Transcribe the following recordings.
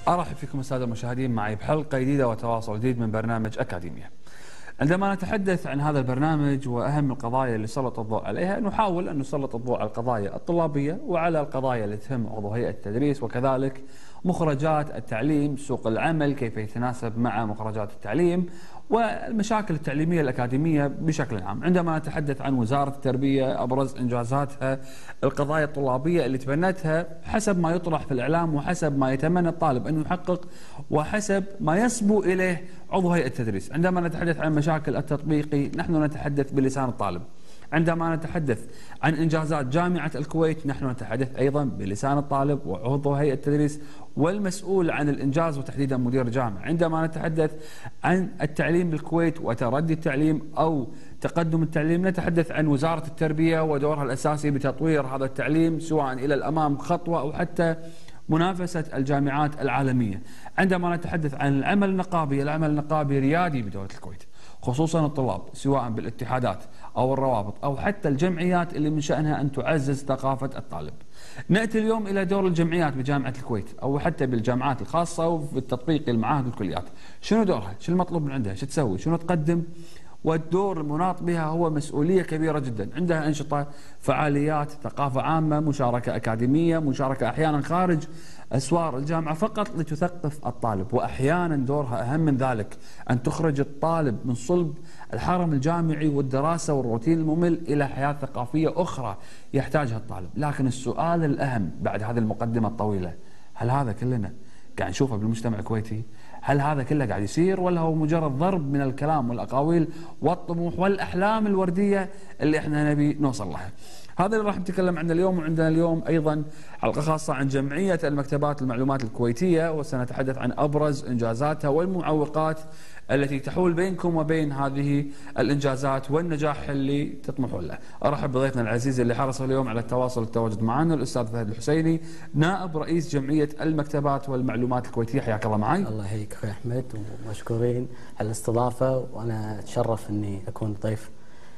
أرحب فيكم السادة المشاهدين معي بحلقة جديدة وتواصل جديد من برنامج أكاديمية. عندما نتحدث عن هذا البرنامج وأهم القضايا اللي سلط الضوء عليها، نحاول أن نسلط الضوء على القضايا الطلابية وعلى القضايا اللي تهم عضو هيئة التدريس، وكذلك مخرجات التعليم، سوق العمل كيف يتناسب مع مخرجات التعليم، والمشاكل التعليمية الأكاديمية بشكل عام. عندما نتحدث عن وزارة التربية، أبرز إنجازاتها، القضايا الطلابية اللي تبنتها حسب ما يطرح في الإعلام وحسب ما يتمنى الطالب أن يحقق وحسب ما يصبو إليه عضو هيئة التدريس. عندما نتحدث عن مشاكل التطبيقي، نحن نتحدث بلسان الطالب. عندما نتحدث عن إنجازات جامعة الكويت، نحن نتحدث أيضا بلسان الطالب وعضو هيئة التدريس والمسؤول عن الإنجاز وتحديدا مدير الجامعة. عندما نتحدث عن التعليم بالكويت وتردي التعليم أو تقدم التعليم، نتحدث عن وزارة التربية ودورها الأساسي بتطوير هذا التعليم سواء إلى الأمام خطوة أو حتى منافسة الجامعات العالمية. عندما نتحدث عن العمل النقابي، العمل النقابي ريادي بدولة الكويت، خصوصا الطلاب سواء بالاتحادات أو الروابط أو حتى الجمعيات اللي من شأنها أن تعزز ثقافة الطالب. نأتي اليوم إلى دور الجمعيات بجامعة الكويت أو حتى بالجامعات الخاصة وفي التطبيق المعاهد والكليات. شنو دورها؟ شو المطلوب من عندها؟ شو تسوي؟ شنو تقدم؟ والدور المناط بها هو مسؤولية كبيرة جدا. عندها أنشطة، فعاليات، ثقافة عامة، مشاركة أكاديمية، مشاركة أحيانا خارج أسوار الجامعة فقط لتثقف الطالب، وأحيانا دورها أهم من ذلك أن تخرج الطالب من صلب الحرم الجامعي والدراسة والروتين الممل إلى حياة ثقافية أخرى يحتاجها الطالب. لكن السؤال الأهم بعد هذه المقدمة الطويلة، هل هذا كلنا قاعد نشوفه بالمجتمع الكويتي؟ هل هذا كله قاعد يصير ولا هو مجرد ضرب من الكلام والأقاويل والطموح والأحلام الوردية اللي احنا نبي نوصل لها؟ هذا اللي راح نتكلم عنه اليوم. وعندنا اليوم أيضا حلقة خاصة عن جمعية المكتبات المعلومات الكويتية، وسنتحدث عن أبرز إنجازاتها والمعوقات التي تحول بينكم وبين هذه الإنجازات والنجاح اللي تطمحون له. أرحب بضيفنا العزيز اللي حرص اليوم على التواصل والتواجد معنا، الأستاذ فهد الحسيني، نائب رئيس جمعية المكتبات والمعلومات الكويتية. حياك الله معي. الله يحييك أخوي أحمد، ومشكورين على الاستضافة، وأنا أتشرف أني أكون ضيف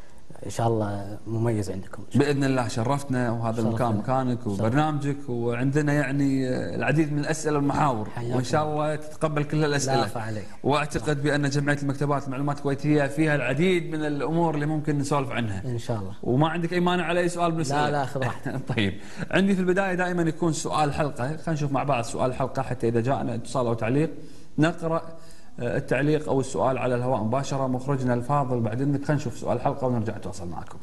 إن شاء الله مميز عندكم بإذن الله. شرفتنا، وهذا المكان مكانك وبرنامجك، وعندنا يعني العديد من الأسئلة والمحاور، وإن شاء الله تتقبل كل الأسئلة. وأعتقد بأن جمعية المكتبات المعلومات الكويتية فيها العديد من الأمور اللي ممكن نسولف عنها إن شاء الله، وما عندك أي مانع على أي سؤال بنسأله. لا خذ راحتك. طيب، عندي في البداية دائما يكون سؤال حلقة. خلينا نشوف مع بعض سؤال الحلقة، حتى إذا جاءنا اتصال أو تعليق نقرأ التعليق أو السؤال على الهواء مباشرة. مخرجنا الفاضل بعد إذنك خلينا نشوف سؤال الحلقة ونرجع نتواصل معكم.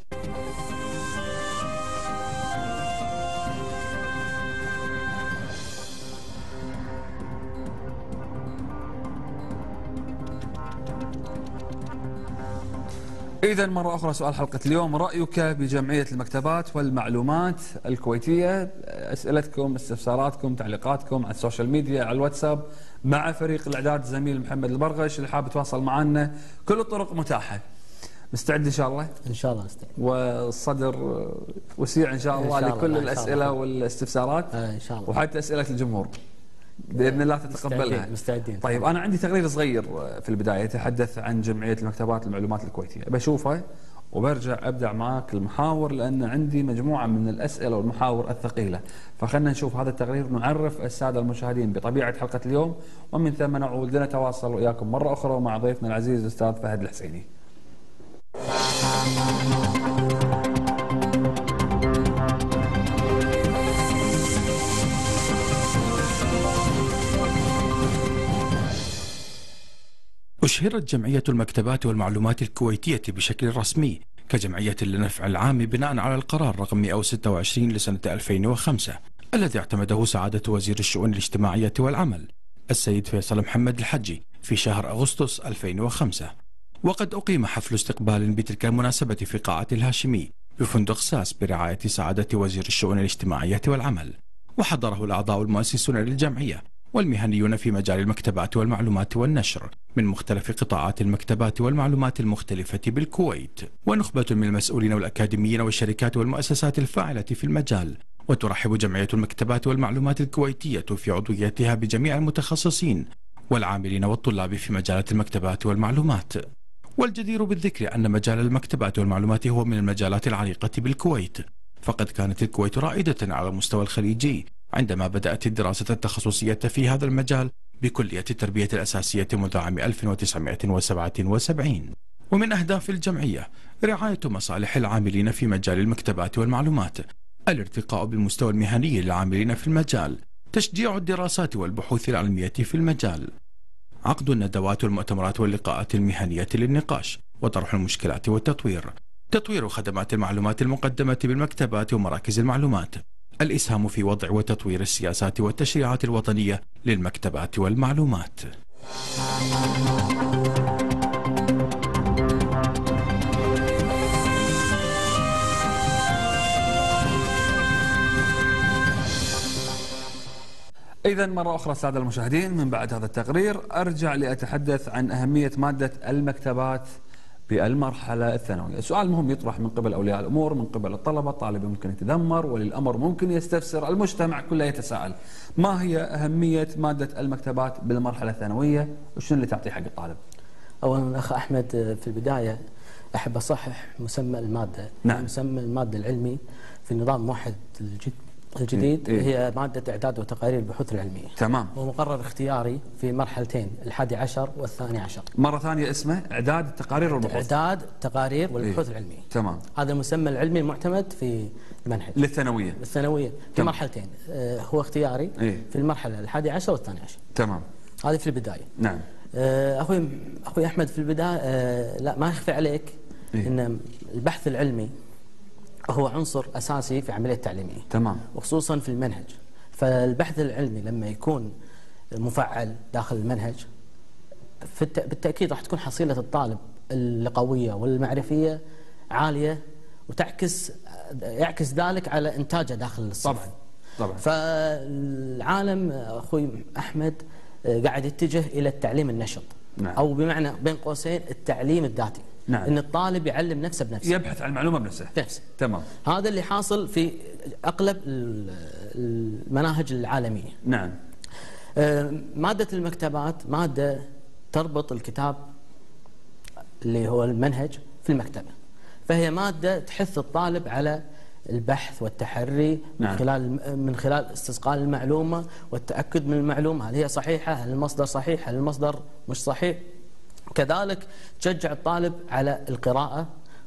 إذا مرة أخرى سؤال حلقة اليوم، رأيك بجمعية المكتبات والمعلومات الكويتية؟ أسئلتكم، استفساراتكم، تعليقاتكم على السوشيال ميديا، على الواتساب، مع فريق الإعداد الزميل محمد البرغش اللي حاب يتواصل معنا، كل الطرق متاحة. مستعد إن شاء الله؟ إن شاء الله مستعد، والصدر وسيع إن شاء الله لكل الأسئلة والاستفسارات إن شاء الله، وحتى أسئلة الجمهور بإذن الله تتقبلها. مستعدين. طيب، أنا عندي تقرير صغير في البداية يتحدث عن جمعية المكتبات المعلومات الكويتية، بشوفه وبرجع أبدأ معاك المحاور، لأن عندي مجموعة من الأسئلة والمحاور الثقيلة. فخلنا نشوف هذا التقرير، نعرف السادة المشاهدين بطبيعة حلقة اليوم، ومن ثم نعود لنتواصل وإياكم مرة أخرى مع ضيفنا العزيز الأستاذ فهد الحسيني. أشهرت جمعية المكتبات والمعلومات الكويتية بشكل رسمي كجمعية للنفع العام بناء على القرار رقم 126 لسنة 2005 الذي اعتمده سعادة وزير الشؤون الاجتماعية والعمل السيد فيصل محمد الحجي في شهر أغسطس 2005. وقد أقيم حفل استقبال بتلك المناسبة في قاعة الهاشمي بفندق ساس برعاية سعادة وزير الشؤون الاجتماعية والعمل، وحضره الأعضاء المؤسسون للجمعية والمهنيون في مجال المكتبات والمعلومات والنشر من مختلف قطاعات المكتبات والمعلومات المختلفة بالكويت، ونخبة من المسؤولين والأكاديميين والشركات والمؤسسات الفاعلة في المجال. وترحب جمعية المكتبات والمعلومات الكويتية في عضويتها بجميع المتخصصين والعاملين والطلاب في مجالات المكتبات والمعلومات. والجدير بالذكر أن مجال المكتبات والمعلومات هو من المجالات العريقة بالكويت، فقد كانت الكويت رائدة على المستوى الخليجي عندما بدأت الدراسة التخصصية في هذا المجال بكلية التربية الأساسية منذ عام 1977. ومن أهداف الجمعية رعاية مصالح العاملين في مجال المكتبات والمعلومات، الارتقاء بالمستوى المهني للعاملين في المجال، تشجيع الدراسات والبحوث العلمية في المجال، عقد الندوات والمؤتمرات واللقاءات المهنية للنقاش وطرح المشكلات والتطوير، تطوير خدمات المعلومات المقدمة بالمكتبات ومراكز المعلومات، الإسهام في وضع وتطوير السياسات والتشريعات الوطنية للمكتبات والمعلومات. إذا مرة أخرى السادة المشاهدين، من بعد هذا التقرير أرجع لأتحدث عن أهمية مادة المكتبات بالمرحلة الثانوية. السؤال مهم يطرح من قبل أولياء الأمور، من قبل الطلبة، الطالب ممكن يتذمر، ولي الأمر ممكن يستفسر، المجتمع كله يتساءل: ما هي أهمية مادة المكتبات بالمرحلة الثانوية وشنو اللي تعطيه حق الطالب؟ أولا أخ أحمد، في البداية أحب أصحح مسمى المادة. نعم. مسمى المادة العلمي في النظام الموحد الجديد هي مادة إعداد وتقارير البحوث العلمية. تمام. ومقرر اختياري في مرحلتين، ال11 وال12. مرة ثانية اسمه إعداد التقارير والبحوث. إعداد التقارير والبحوث العلمية. تمام. هذا المسمى العلمي المعتمد في المنهج للثانوية. الثانوية في مرحلتين. هو اختياري في المرحلة ال11 وال12. تمام. هذه في البداية. نعم. أخوي أحمد، في البداية لا ما يخفى عليك أن البحث العلمي هو عنصر أساسي في عملية التعليمية. تمام. وخصوصا في المنهج. فالبحث العلمي لما يكون مفعل داخل المنهج بالتأكيد راح تكون حصيلة الطالب اللغوية والمعرفية عالية، يعكس ذلك على إنتاجه داخل الصف. طبعا. فالعالم أخوي أحمد قاعد يتجه إلى التعليم النشط. نعم. أو بمعنى بين قوسين التعليم الذاتي. نعم. ان الطالب يعلم نفسه بنفسه، يبحث عن المعلومه بنفسه. تمام. هذا اللي حاصل في اغلب المناهج العالميه. نعم. ماده المكتبات ماده تربط الكتاب اللي هو المنهج في المكتبه، فهي ماده تحث الطالب على البحث والتحري. نعم. من خلال استسقاء المعلومه والتاكد من المعلومه، هل هي صحيحه، هل المصدر صحيح، هل المصدر مش صحيح. كذلك تشجع الطالب على القراءة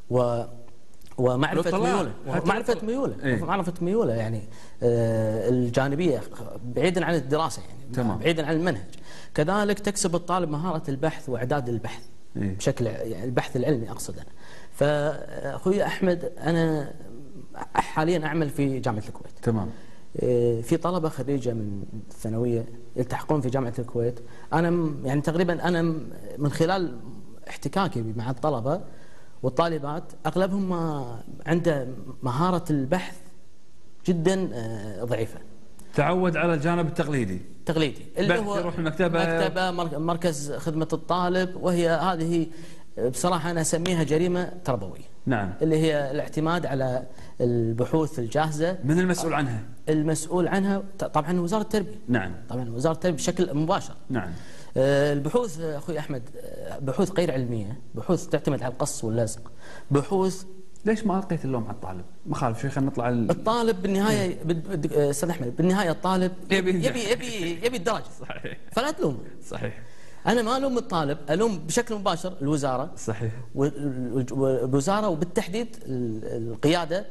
ومعرفة ميوله، معرفة ميوله يعني الجانبية بعيدا عن الدراسة، يعني تمام. بعيدا عن المنهج. كذلك تكسب الطالب مهارة البحث وإعداد البحث بشكل يعني البحث العلمي أقصد أنا. فأخوي أحمد، أنا حاليا أعمل في جامعة الكويت. تمام. في طلبة خريجة من الثانوية يلتحقون في جامعة الكويت. أنا يعني تقريبا أنا من خلال احتكاكي مع الطلبة والطالبات أغلبهم ما عنده مهارة البحث جدا ضعيفة. تعود على الجانب التقليدي اللي هو يروح المكتبة، مركز خدمة الطالب، وهي هذه بصراحة أنا أسميها جريمة تربوية. نعم. اللي هي الاعتماد على البحوث الجاهزة. من المسؤول عنها؟ المسؤول عنها طبعا وزارة التربية. نعم. طبعا وزارة التربية بشكل مباشر. نعم. البحوث أخوي أحمد بحوث غير علمية، بحوث تعتمد على القص واللزق، بحوث. ليش ما ألقيت اللوم على الطالب؟ ما خالف شيء، خلينا نطلع الطالب بالنهاية أستاذ أحمد، بالنهاية الطالب يبي الدرجة. صحيح. فلا تلوم. صحيح. أنا ما ألوم الطالب، ألوم بشكل مباشر الوزارة. صحيح. والوزارة وبالتحديد القيادة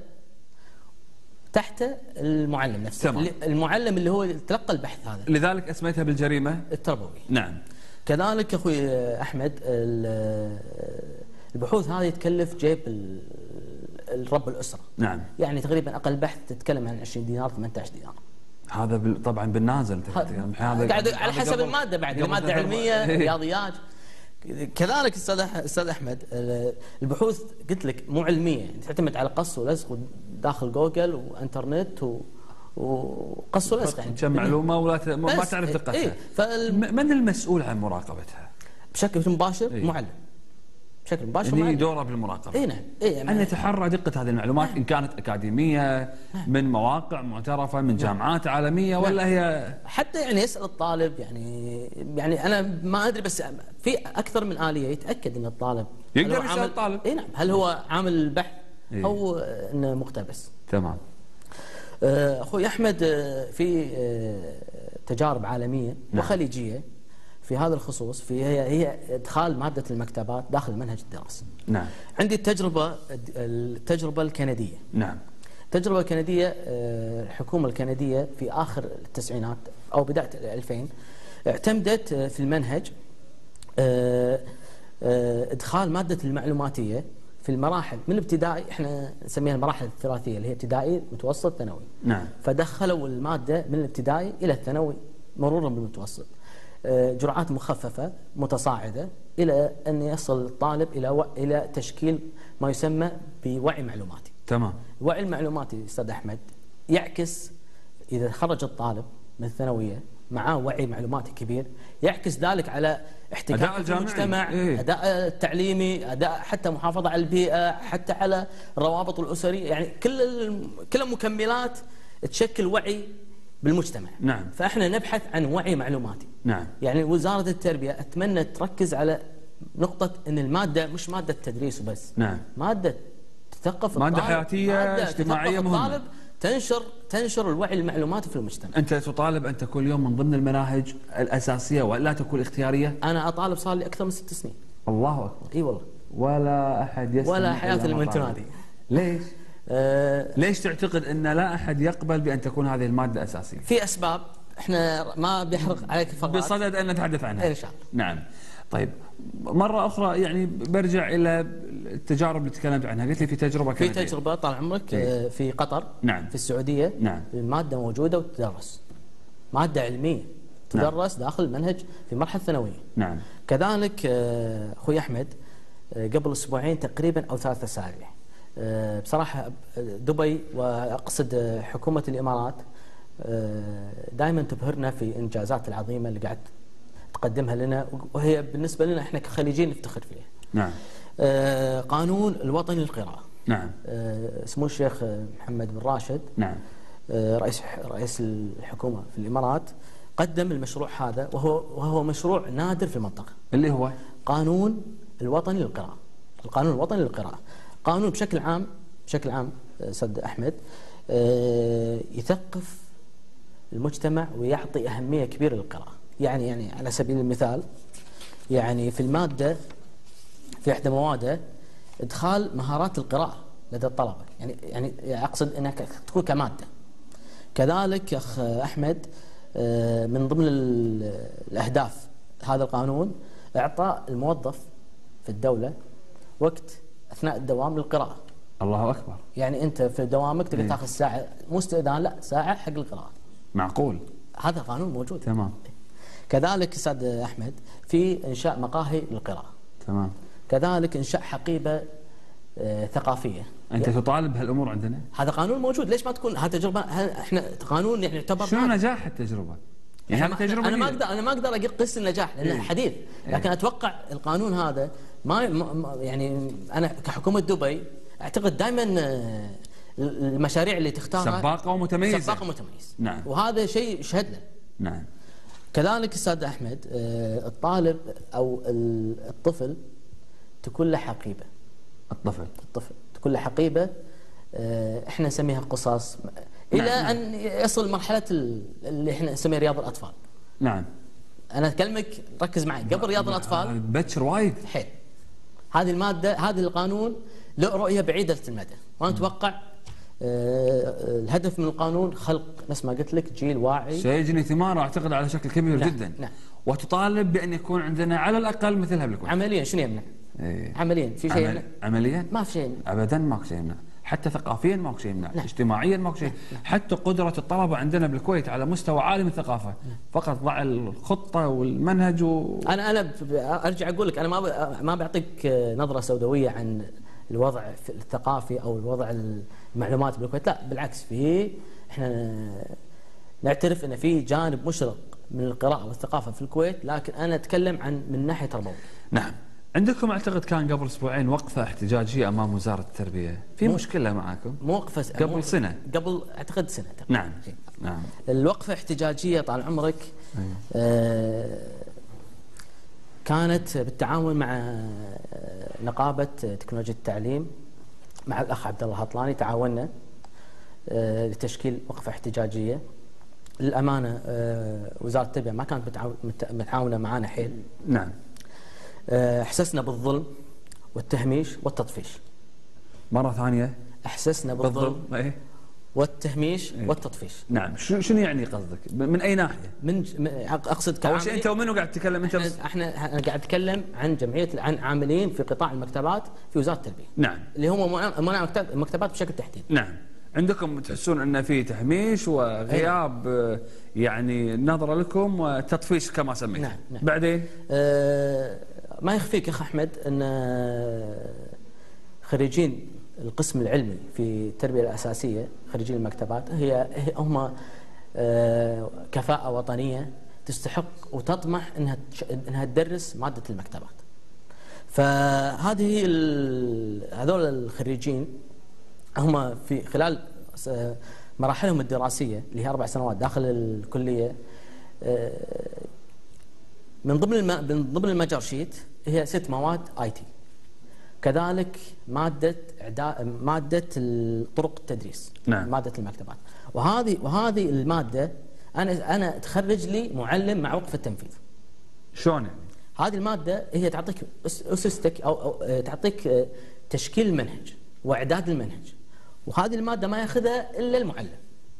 تحت المعلم نفسه. تمام. المعلم اللي هو تلقى البحث هذا. لذلك أسميتها بالجريمة التربوية. نعم. كذلك أخوي أحمد، البحوث هذه تكلف جيب الرب الأسرة. نعم. يعني تقريبا أقل بحث تتكلم عن 20 دينار 18 دينار. هذا طبعا بالنازل. قاعد على حسب المادة، بعد مادة علمية رياضيات. كذلك استاذ احمد، البحوث قلت لك مو علميه، يعني تعتمد على قص ولزق داخل جوجل وانترنت وقص ولزق، يعني كم معلومه ولا ما تعرف دقتها. من المسؤول عن مراقبتها؟ بشكل مباشر معلم. بشكل مباشر يعني دوره بالمراقبه. نعم. أن يتحرى دقة هذه المعلومات. إن كانت أكاديمية من مواقع معترفة من جامعات عالمية ولا هي حتى يعني يسأل الطالب، يعني أنا ما أدري، بس في أكثر من آلية يتأكد أن الطالب يقدر يسأل الطالب. نعم، هل هو عامل البحث أو أنه مقتبس. تمام. اخوي احمد، في تجارب عالميه وخليجيه في هذا الخصوص، هي ادخال ماده المكتبات داخل المنهج الدراسي. نعم. عندي التجربه الكنديه. نعم. التجربه الكنديه، الحكومه الكنديه في اخر التسعينات او بدايه ال2000 اعتمدت في المنهج ادخال ماده المعلوماتيه في المراحل من الابتدائي، احنا نسميها المراحل الثلاثيه اللي هي ابتدائي متوسط ثانوي. نعم. فدخلوا الماده من الابتدائي الى الثانوي مرورا بالمتوسط، جرعات مخففه متصاعده الى ان يصل الطالب الى تشكيل ما يسمى بوعي معلوماتي. تمام. الوعي المعلوماتي استاذ احمد يعكس، اذا خرج الطالب من الثانويه معاه وعي معلوماتي كبير، يعكس ذلك على احتكاكه في المجتمع، اداء التعليمي، اداء حتى محافظه على البيئه، حتى على الروابط الاسريه، يعني كل مكملات تشكل وعي بالمجتمع. نعم. فاحنا نبحث عن وعي معلوماتي. نعم. يعني وزاره التربيه اتمنى تركز على نقطه ان الماده مش ماده تدريس وبس. نعم. ماده تثقف الطالب، ماده حياتيه اجتماعيه مهمه، تنشر الوعي المعلوماتي في المجتمع. انت تطالب ان تكون اليوم من ضمن المناهج الاساسيه ولا تكون اختياريه؟ انا اطالب صار لي اكثر من 6 سنين. الله اكبر. اي والله. ولا احد يستمع ولا حياه لمن تنادي. ليش؟ ليش تعتقد ان لا احد يقبل بان تكون هذه الماده اساسيه؟ في اسباب احنا ما بيحرق عليك فقط بصدد ان نتحدث عنها ان شاء الله. نعم. طيب مره اخرى يعني برجع الى التجارب اللي تكلمت عنها، قلت لي في تجربه كانت في تجربه طال عمرك في قطر. نعم. في السعوديه. نعم. الماده موجوده وتدرس، ماده علميه تدرس داخل المنهج في المرحله الثانويه. نعم. كذلك اخوي احمد، قبل اسبوعين تقريبا او 3 اسابيع، بصراحه دبي واقصد حكومه الامارات دائما تبهرنا في الانجازات العظيمه اللي قاعد تقدمها لنا، وهي بالنسبه لنا احنا كخليجيين نفتخر فيها. نعم. قانون الوطني للقراءه. نعم. سمو الشيخ محمد بن راشد. نعم. رئيس الحكومه في الامارات قدم المشروع هذا، وهو مشروع نادر في المنطقه، اللي هو قانون الوطني للقراءه. القانون الوطني للقراءه قانون بشكل عام استاذ احمد يثقف المجتمع ويعطي اهميه كبيره للقراءه. يعني على سبيل المثال، يعني في الماده، في احدى مواده ادخال مهارات القراءه لدى الطلبه، يعني اقصد انها تكون كماده. كذلك اخ احمد، من ضمن الاهداف هذا القانون اعطاء الموظف في الدوله وقت اثناء الدوام للقراءه. الله اكبر. يعني انت في دوامك تقدر تاخذ ساعه، مو استئذان، لا ساعه حق القراءه. معقول. هذا قانون موجود. تمام. كذلك استاذ احمد في انشاء مقاهي للقراءه. تمام. كذلك انشاء حقيبه ثقافيه. انت تطالب بهالامور عندنا؟ هذا قانون موجود، ليش ما تكون هذه تجربه؟ احنا قانون يعني يعتبر شنو نجاح التجربه؟ يعني هذه تجربه انا ما اقدر اقيس النجاح لانه حديث، لكن اتوقع القانون هذا ما يعني انا كحكومه دبي اعتقد دائما المشاريع اللي تختارها سباقه ومتميزه. سباقه ومتميز. نعم. وهذا شيء يشهد له. نعم. كذلك استاذ احمد، الطالب او الطفل تكون له حقيبه. الطفل تكون له حقيبه، احنا نسميها قصص الى ان يصل مرحله اللي احنا نسميها رياض الاطفال. نعم. انا اكلمك ركز معي، قبل رياض الاطفال بكر وايد حيل. هذه الماده، هذا القانون له رؤيه بعيده المدى، وانا اتوقع الهدف من القانون خلق نفس ما قلت لك جيل واعي سيجني ثماره اعتقد على شكل كبير. نعم. جدا. نعم. وتطالب بان يكون عندنا على الاقل مثلها بالكويت. عمليا شنو يمنع؟ عمليا في شيء يمنع؟ عمليا ما في شيء يمنع. ابدا ماكو شيء يمنع، حتى ثقافيا ماكو شيء يمنع. نعم. اجتماعيا ماكو شيء. نعم. حتى قدره الطلبه عندنا بالكويت على مستوى عالي من الثقافه. فقط ضع الخطه والمنهج انا ارجع اقول لك، انا ما بعطيك نظره سوداويه عن الوضع الثقافي او الوضع المعلومات بالكويت، لا بالعكس، احنا نعترف ان في جانب مشرق من القراءه والثقافه في الكويت، لكن انا اتكلم عن من ناحيه تربويه. نعم. عندكم اعتقد كان قبل اسبوعين وقفه احتجاجيه امام وزاره التربيه، في مشكله معاكم؟ قبل سنه، قبل اعتقد سنه تقريبا. نعم. نعم. الوقفه احتجاجيه طال عمرك كانت بالتعاون مع نقابه تكنولوجيا التعليم، مع الاخ عبد الله هطلاني تعاوننا. لتشكيل وقفة احتجاجية. للأمانة وزارة التربية ما كانت متعاونة معنا حيل. نعم. احسسنا بالظلم والتهميش والتطفيش. مرة ثانية. احسسنا بالظلم إيه؟ والتهميش والتطفيش. نعم. شنو يعني قصدك؟ من اي ناحيه؟ اقصد اول شيء انت ومنو قاعد تتكلم انت؟ احنا قاعد اتكلم عن عن عاملين في قطاع المكتبات في وزاره التربيه. نعم. اللي هم منع المكتبات بشكل تحديد. نعم. عندكم تحسون ان في تهميش وغياب يعني نظره لكم وتطفيش كما سميت. نعم. نعم. بعدين ما يخفيك يا اخ احمد ان خريجين القسم العلمي في التربيه الاساسيه، خريجين المكتبات، هم كفاءه وطنيه تستحق وتطمح انها تدرس ماده المكتبات. فهذه هذول الخريجين هم في خلال مراحلهم الدراسيه اللي هي 4 سنوات داخل الكليه، من ضمن المجر شيت هي 6 مواد اي تي، كذلك ماده طرق التدريس. نعم. ماده المكتبات. وهذه الماده انا تخرج لي معلم مع وقف التنفيذ. شلون يعني؟ هذه الماده هي تعطيك اسستك او تعطيك تشكيل المنهج واعداد المنهج، وهذه الماده ما ياخذها الا المعلم.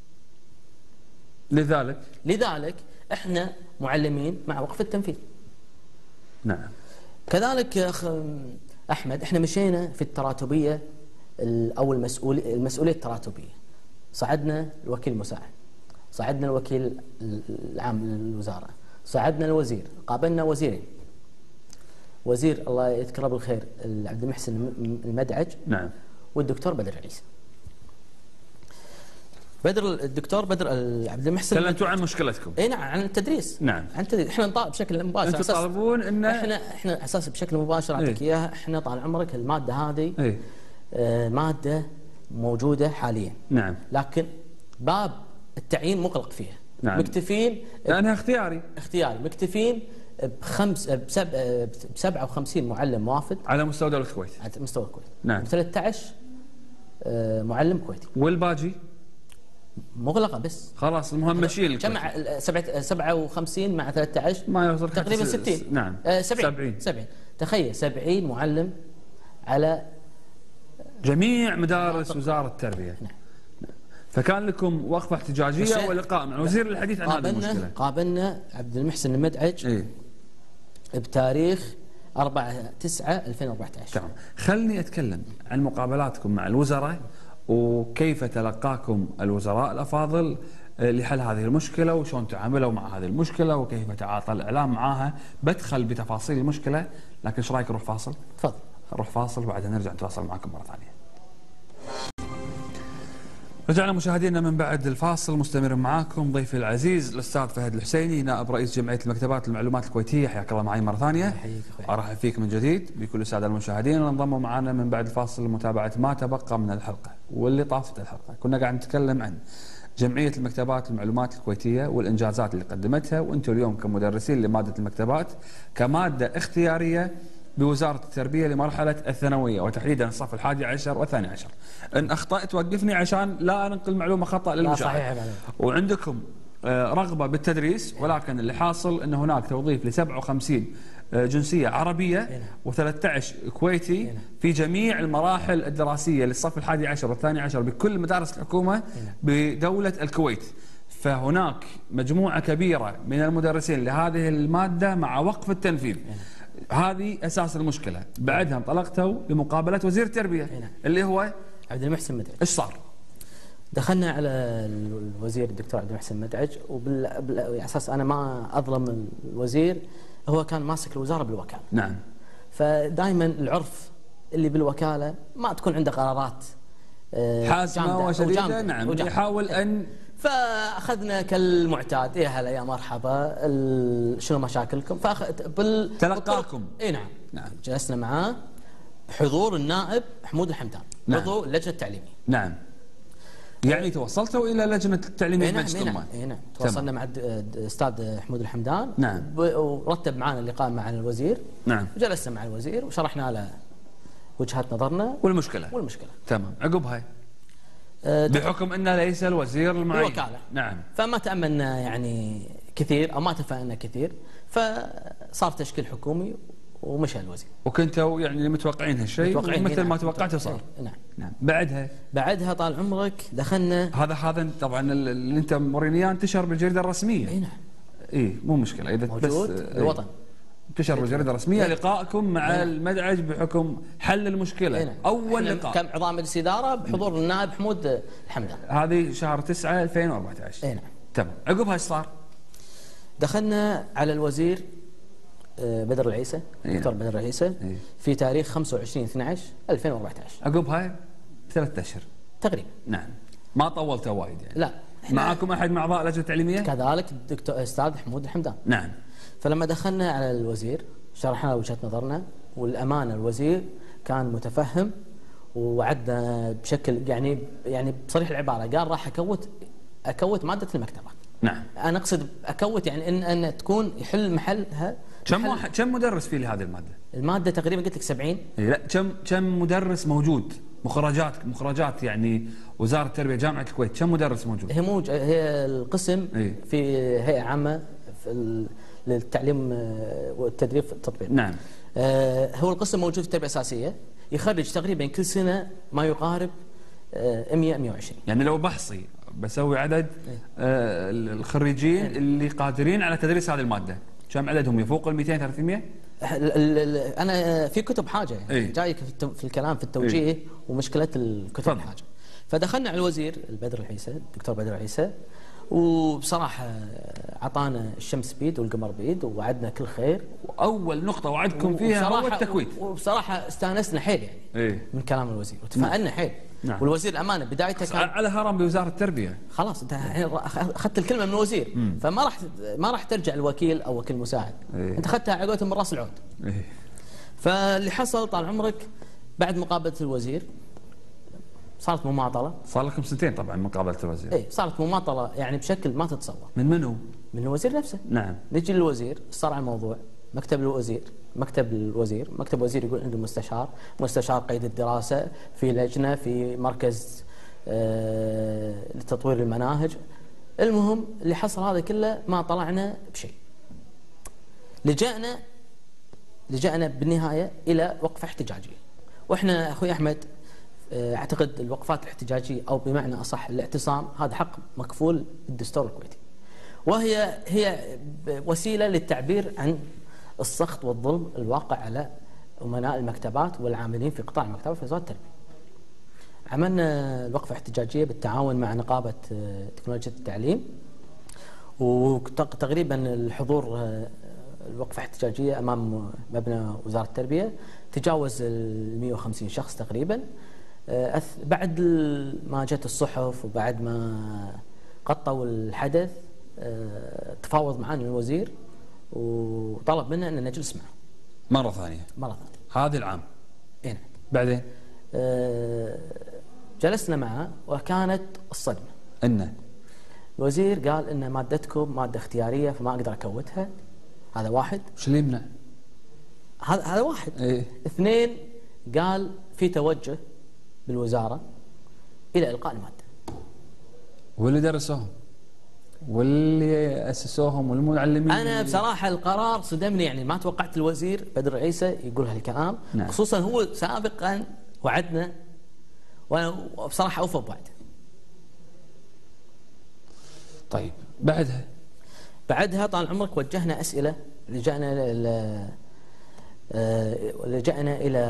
لذلك احنا معلمين مع وقف التنفيذ. نعم. كذلك يا اخ احمد احنا مشينا في التراتبيه او المسؤوليه التراتبيه. صعدنا الوكيل المساعد، صعدنا الوكيل العام للوزاره، صعدنا الوزير، قابلنا وزيرين. وزير الله يذكره بالخير عبد المحسن المدعج. نعم. والدكتور بدر العيسى. الدكتور بدر عبد المحسن تكلمتوا عن مشكلتكم. اي نعم، عن التدريس. نعم. عن التدريس. احنا نطالب بشكل مباشر. انتم تطالبون ان احنا اساس بشكل مباشر اعطيك اياها. احنا طال عمرك الماده هذه ماده موجوده حاليا. نعم. لكن باب التعيين مغلق فيها. نعم. مكتفين لانها اختياري. مكتفين ب 57 معلم موافد على مستوى دوله الكويت. على مستوى الكويت. نعم. 13 معلم كويتي. والباقي مغلقه بس. خلاص المهمشين. جمع 57 مع 13 ما يوصل تقريبا 60. نعم. 70. تخيل 70 معلم على جميع مدارس وزاره التربيه. نعم. فكان لكم وقفه احتجاجيه ولقاء مع وزير الحديث عن هذه المشكله. قابلنا عبد المحسن المدعج بتاريخ 4/9/2014. تمام. خلني اتكلم عن مقابلاتكم مع الوزراء وكيف تلقاكم الوزراء الافاضل لحل هذه المشكله وشلون تعاملوا مع هذه المشكله وكيف تعاطى الاعلام معها. بدخل بتفاصيل المشكله، لكن ايش رايك نروح فاصل؟ تفضل. نروح فاصل وبعدها نرجع نتواصل معكم مره ثانيه. رجعنا مشاهدينا من بعد الفاصل، مستمر معاكم ضيفي العزيز الاستاذ فهد الحسيني نائب رئيس جمعيه المكتبات والمعلومات الكويتيه. حياك الله معي مره ثانيه. ارحب فيك من جديد بكل الساده المشاهدين اللي انضموا معنا من بعد الفاصل لمتابعه ما تبقى من الحلقه واللي طافت الحلقه. كنا قاعد نتكلم عن جمعيه المكتبات والمعلومات الكويتيه والانجازات اللي قدمتها، وانتم اليوم كمدرسين لماده المكتبات كماده اختياريه بوزارة التربية لمرحلة الثانوية وتحديدا الصف 11 والثاني عشر. إن أخطأت وقفني عشان لا أنقل معلومة خطأ للمشاهد. صحيح. وعندكم رغبة بالتدريس، ولكن اللي حاصل أن هناك توظيف ل 57 جنسية عربية و13 كويتي في جميع المراحل الدراسية للصف 11 والثاني عشر بكل مدارس الحكومة بدولة الكويت. فهناك مجموعة كبيرة من المدرسين لهذه المادة مع وقف التنفيذ. هذه اساس المشكله. بعدها انطلقتوا لمقابله وزير التربيه اللي هو عبد المحسن مدعج. ايش صار؟ دخلنا على الوزير الدكتور عبد المحسن مدعج، وعلى اساس انا ما اظلم الوزير، هو كان ماسك الوزاره بالوكاله. نعم. فدائما العرف اللي بالوكاله ما تكون عنده قرارات حاسمه وشديده. نعم. يحاول ان فاخذنا كالمعتاد، يا هلا يا مرحبا، شنو مشاكلكم؟ تلقاكم. اي نعم. جلسنا معاه بحضور النائب حمود الحمدان. نعم. عضو اللجنه التعليميه. نعم. يعني توصلتوا الى لجنه التعليميه بمجلس الامه. اي نعم. تواصلنا مع الاستاذ حمود الحمدان. نعم. ورتب معنا اللقاء مع الوزير. نعم. وجلسنا مع الوزير وشرحنا له وجهات نظرنا والمشكله. والمشكله. تمام. عقبها بحكم انه ليس الوزير المعين. الوكالة. نعم. فما تأملنا يعني كثير او ما تفائلنا كثير، فصار تشكيل حكومي ومشى الوزير. وكنتوا يعني متوقعين هالشيء مثل ما توقعته صار. نعم. نعم. بعدها طال عمرك دخلنا. هذا طبعا اللي انت موريني اياه انتشر بالجريده الرسميه. اي نعم. اي مو مشكله اذا موجود بس بالوطن. انتشر بالجريده الرسميه لقائكم مع المدعج بحكم حل المشكله. نعم. اول لقاء كم عضو مجلس اداره بحضور النائب حمود الحمدان. هذه شهر 9 2014. اي نعم. تمام. عقبها ايش صار؟ دخلنا على الوزير بدر العيسى، دكتور بدر العيسى، في تاريخ 25/12/2014. عقبها 3 أشهر تقريبا. نعم. ما طولتوا وايد يعني. لا. معاكم احد من اعضاء اللجنه التعليميه؟ كذلك الدكتور استاذ حمود الحمدان. نعم. فلما دخلنا على الوزير شرحنا وجهة نظرنا، والامانه الوزير كان متفهم ووعدنا بشكل يعني بصريح العباره قال راح اكوت ماده المكتبات. نعم. انا اقصد اكوت يعني ان تكون يحل محلها. كم مدرس في لهذه الماده؟ الماده تقريبا قلت لك 70. لا كم مدرس موجود؟ مخرجات يعني وزاره التربيه جامعه الكويت كم مدرس موجود؟ هي القسم في هيئه عامه في للتعليم والتدريب والتطبيق. نعم. هو القسم موجود في التربيه الاساسيه، يخرج تقريبا كل سنه ما يقارب 100-120. يعني لو بحصي بسوي عدد الخريجين اللي قادرين على تدريس هذه الماده، كم عددهم؟ يفوق ال 200-300؟ انا في كتب حاجه يعني جايك في الكلام في التوجيه ومشكله الكتب الحاجه. فدخلنا على الوزير الدكتور بدر العيسى، وبصراحه اعطانا الشمس بيد والقمر بيد ووعدنا كل خير. واول نقطه وعدكم فيها هو التكويت. وبصراحه استانسنا حيل يعني من كلام الوزير وتفائلنا حيل. نعم. والوزير الامانه بدايته كان على هرم بوزاره التربيه. خلاص انت اخذت الكلمه من الوزير. فما راح ترجع الوكيل او وكيل مساعد. انت اخذتها على قولتهم من راس العود. فاللي حصل طال عمرك بعد مقابله الوزير صارت مماطله. صار لكم 2 طبعا مقابله الوزير. صارت مماطله يعني بشكل ما تتصور. من منو؟ من الوزير نفسه. نعم. نجي للوزير صار على الموضوع، مكتب الوزير يقول عنده مستشار قيد الدراسه، في لجنه، في مركز لتطوير المناهج. المهم اللي حصل هذا كله ما طلعنا بشيء. لجأنا بالنهايه الى وقفه احتجاجيه. واحنا اخوي احمد اعتقد الوقفات الاحتجاجيه او بمعنى اصح الاعتصام هذا حق مكفول بالدستور الكويتي. هي وسيله للتعبير عن السخط والظلم الواقع على امناء المكتبات والعاملين في قطاع المكتبات في وزاره التربيه. عملنا الوقفه احتجاجيه بالتعاون مع نقابه تكنولوجيا التعليم، وتقريبا الحضور الوقفه احتجاجيه امام مبنى وزاره التربيه تجاوز ال 150 شخص تقريبا. بعد ما جت الصحف وبعد ما غطوا الحدث تفاوض معنا الوزير وطلب منا ان نجلس معه مره ثانيه. هذا العام. نعم. بعدين جلسنا معه وكانت الصدمه انه الوزير قال ان مادتكم ماده اختياريه فما اقدر اكوتها. هذا واحد. وش اللي يمنع؟ هذا واحد. 2 قال في توجه بالوزاره الى القاء الماده. واللي درسوهم واللي اسسوهم والمعلمين. انا بصراحه القرار صدمني، يعني ما توقعت الوزير بدر العيسى يقول هالكلام. نعم. خصوصا هو سابقا وعدنا، وانا بصراحه اوفى بوعده. طيب بعدها طال عمرك وجهنا اسئله، لجأنا الى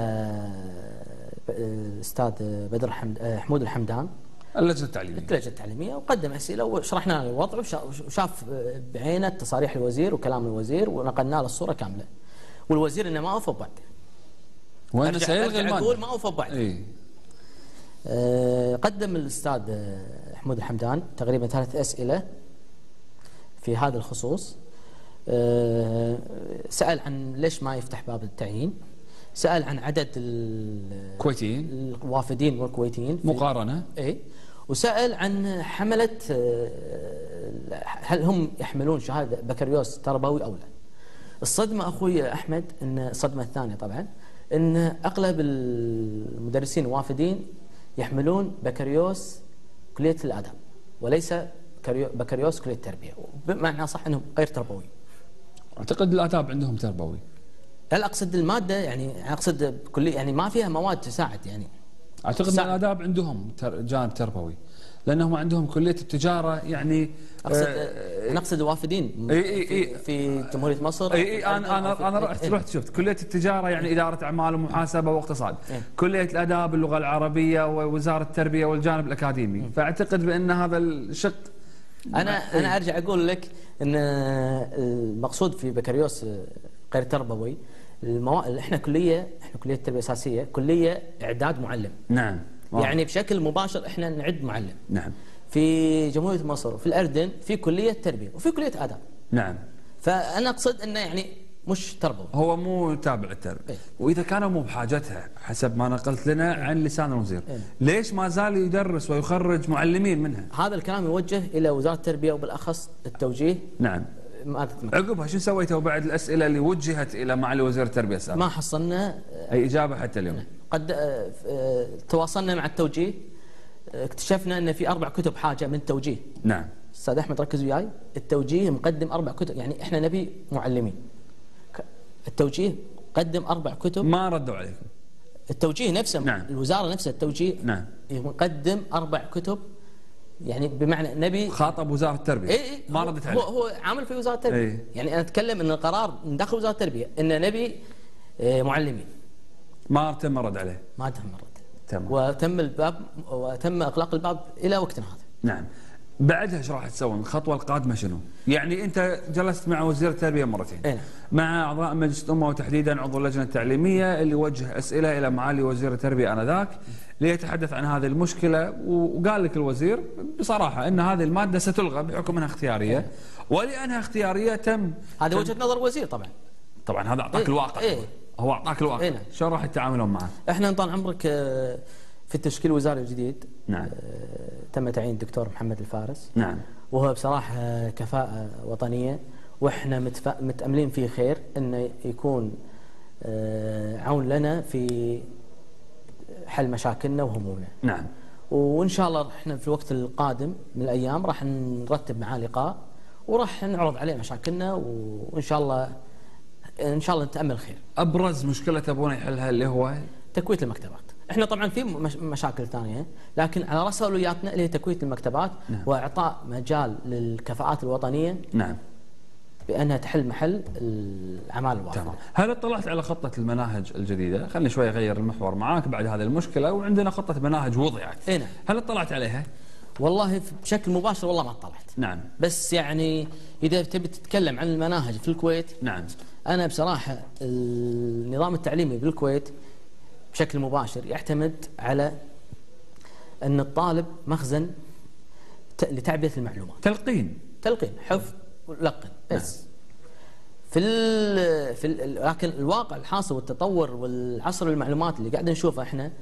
الاستاذ حمود الحمدان اللجنه التعليميه وقدم اسئله وشرحنا له الوضع وشاف بعينه تصاريح الوزير وكلام الوزير ونقلنا له الصوره كامله. والوزير انه ما اوفى بوعده. وانا سيلغي الماده. ما اوفى بوعده. قدم الاستاذ حمود الحمدان تقريبا 3 اسئله في هذا الخصوص. سأل عن ليش ما يفتح باب التعيين، سأل عن عدد الكويتيين الوافدين والكويتيين مقارنة، وسأل عن حملة هل هم يحملون شهادة بكالوريوس تربوي أو لا. الصدمة أخوي أحمد، إن الصدمة الثانية طبعا إن أغلب المدرسين الوافدين يحملون بكالوريوس كليه الاداب وليس بكالوريوس كليه التربيه، بمعنى صح انه غير تربوي. اعتقد الاداب عندهم تربوي. لا اقصد الماده، يعني اقصد كليه يعني ما فيها مواد تساعد يعني. اعتقد ان الاداب عندهم جانب تربوي، لانهم عندهم كليه التجاره يعني. اقصد انا اقصد وافدين في جمهوريه مصر. انا رحت شفت كليه التجاره يعني اداره اعمال ومحاسبه واقتصاد. كليه الاداب اللغه العربيه ووزاره التربيه والجانب الاكاديمي، فاعتقد بان هذا الشق. انا ارجع اقول لك ان المقصود في بكالوريوس غير تربوي احنا كليه التربيه الاساسيه كليه اعداد معلم. نعم. يعني بشكل مباشر احنا نعد معلم. نعم. في جمهوريه مصر وفي الاردن في كليه تربيه وفي كليه اداب. نعم. فانا اقصد انه يعني مش تربوي، هو مو تابع التربيه. واذا كانوا مو بحاجتها حسب ما نقلت لنا عن لسان الوزير، ليش ما زال يدرس ويخرج معلمين منها؟ هذا الكلام يوجه الى وزاره التربيه وبالاخص التوجيه. نعم. عقبها شو سويتوا بعد الاسئله اللي وجهت الى معالي وزير التربيه السابق؟ ما حصلنا اي اجابه حتى اليوم. قد تواصلنا مع التوجيه، اكتشفنا ان في 4 كتب حاجه من التوجيه. نعم. استاذ احمد ركز وياي، التوجيه مقدم 4 كتب، يعني احنا نبي معلمين. التوجيه قدم 4 كتب ما ردوا عليكم. التوجيه نفسه. نعم. الوزاره نفسها التوجيه. نعم. مقدم 4 كتب، يعني بمعنى نبي خاطب وزاره التربيه. ما ردت عليه. هو عامل في وزاره التربيه. يعني انا اتكلم ان القرار من داخل وزاره التربيه ان نبي معلمين. ما تم رد عليه. ما تم رد. تمام. وتم اغلاق الباب الى وقتنا هذا. نعم. بعدها ايش راح تسوون؟ الخطوه القادمه شنو؟ يعني انت جلست مع وزير التربيه مرتين. مع اعضاء مجلس الامه وتحديدا عضو اللجنه التعليميه اللي وجه اسئله الى معالي وزير التربيه انذاك ليتحدث عن هذه المشكله، وقال لك الوزير بصراحه ان هذه الماده ستلغى بحكم انها اختياريه، ولانها اختياريه هذه وجهه نظر الوزير طبعا. طبعا هذا اعطاك الواقع. هو اعطاك الواقع. شلون راح تتعاملون معه؟ احنا طال عمرك في التشكيل الوزاري الجديد. نعم. تم تعيين الدكتور محمد الفارس. نعم. وهو بصراحه كفاءه وطنيه، واحنا متاملين فيه خير انه يكون عون لنا في حل مشاكلنا وهمومنا. نعم. وان شاء الله احنا في الوقت القادم من الايام راح نرتب معاه لقاء وراح نعرض عليه مشاكلنا، وان شاء الله نتامل خير. ابرز مشكله تبون يحلها اللي هو تكوية المكتبات. احنا طبعا في مشاكل ثانيه، لكن على راس اولوياتنا اللي هي تكوية المكتبات. نعم. واعطاء مجال للكفاءات الوطنيه. نعم. بانها تحل محل الاعمال الواقعه. هل اطلعت على خطه المناهج الجديده؟ خليني شوي اغير المحور معاك بعد هذه المشكله، وعندنا خطه مناهج وضعت. نعم. هل اطلعت عليها؟ والله بشكل مباشر والله ما اطلعت. نعم. بس يعني اذا تبي تتكلم عن المناهج في الكويت. نعم. انا بصراحه النظام التعليمي بالكويت بشكل مباشر يعتمد على ان الطالب مخزن لتعبئه المعلومات. تلقين حفظ ولقن بس. نعم. لكن الواقع الحاصل والتطور والعصر المعلومات اللي قاعد نشوفه احنا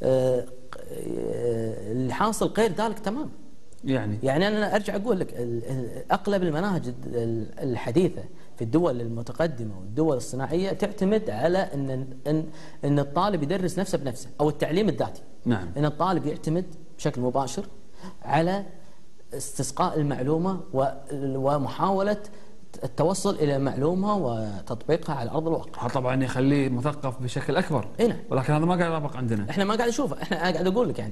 اللي حاصل غير ذلك تمام. يعني انا ارجع اقول لك اغلب المناهج الحديثه في الدول المتقدمه والدول الصناعيه تعتمد على ان الطالب يدرس نفسه بنفسه، او التعليم الذاتي. نعم. ان الطالب يعتمد بشكل مباشر على استسقاء المعلومه ومحاوله التوصل الى معلومه وتطبيقها على ارض الواقع. طبعا يخليه مثقف بشكل اكبر. نعم. ولكن هذا ما قاعد يطبق عندنا. احنا ما قاعد نشوفه، احنا قاعد اقول لك يعني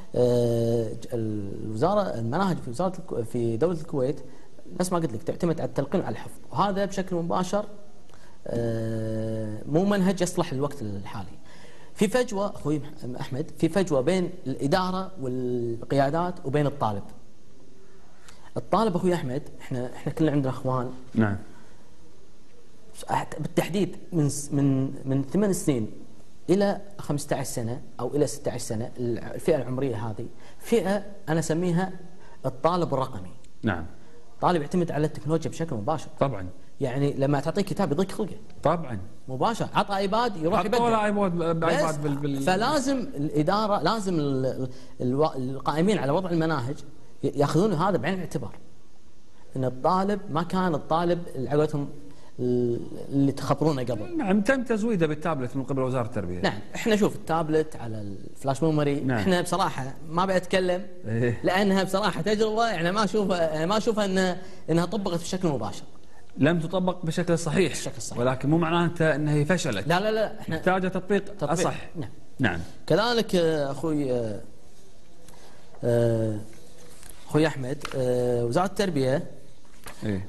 الوزاره المناهج في دوله الكويت نفس ما قلت لك تعتمد على التلقين وعلى الحفظ، وهذا بشكل مباشر مو منهج يصلح للوقت الحالي. في فجوه اخوي احمد، في فجوه بين الاداره والقيادات وبين الطالب. الطالب اخوي احمد احنا كلنا عندنا اخوان. نعم. بالتحديد من 8 سنين الى 15 سنه او الى 16 سنه، الفئه العمريه هذه فئه انا اسميها الطالب الرقمي. نعم. طالب يعتمد على التكنولوجيا بشكل مباشر. طبعا. يعني لما تعطيه كتاب يضيق خلقه. طبعا. مباشر. عطى ايباد يروح يبدل. ايباد فلازم الاداره، لازم القائمين على وضع المناهج ياخذون هذا بعين الاعتبار. ان الطالب ما كان الطالب اللي على قولتهم اللي تخبرونا قبل. نعم، تم تزويده بالتابلت من قبل وزاره التربيه. نعم، احنا شوف التابلت على الفلاش ميموري. نعم. احنا بصراحه ما بتكلم إيه. لانها بصراحه تجربه، يعني ما اشوفها انها طبقت بشكل مباشر. لم تطبق بشكل صحيح. بشكل صحيح. ولكن مو معناته انها هي فشلت. لا لا لا، احنا محتاجه تطبيق اصح. نعم. نعم. كذلك اخوي احمد، وزاره التربيه ايه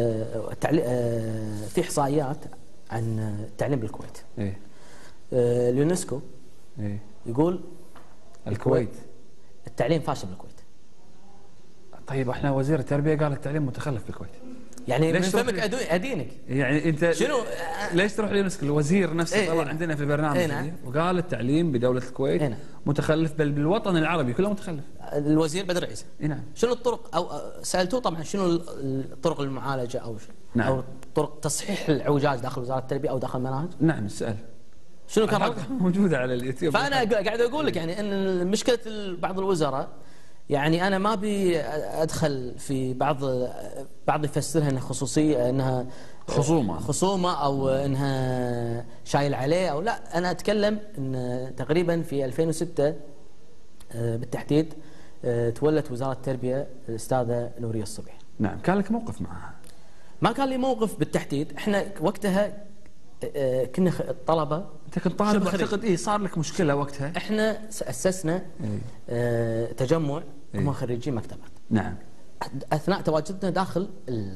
في احصائيات عن التعليم بالكويت. ايه اليونسكو ايه يقول الكويت التعليم فاشل بالكويت. طيب احنا وزير التربيه قال التعليم متخلف بالكويت. يعني من ليش فمك ادينك. يعني انت شنو ليش تروح لليونسكو؟ الوزير نفسه إيه طلع إيه عندنا في البرنامج نعم. وقال التعليم بدوله الكويت نعم. متخلف، بل بالوطن العربي كله متخلف. الوزير بدر عيسى نعم. شنو الطرق، او سالتوه طبعا شنو الطرق المعالجه نعم. او طرق تصحيح الاعوجاج داخل وزاره التربيه او داخل المناهج؟ نعم السؤال شنو كان الحلقة موجوده على اليوتيوب. فانا قاعد اقول لك يعني ان مشكله بعض الوزراء، يعني انا ما ابي ادخل في بعض يفسرها انها خصوصيه، انها خصومه او انها شايل عليه او لا. انا اتكلم ان تقريبا في 2006 بالتحديد تولت وزاره التربيه الاستاذه نوريه الصبحي. نعم. كان لك موقف معها؟ ما كان لي موقف بالتحديد. احنا وقتها كنا الطلبه. انت كنت طالب اعتقد. صار لك مشكله وقتها. احنا اسسنا تجمع هم خريجين مكتبات. نعم. اثناء تواجدنا داخل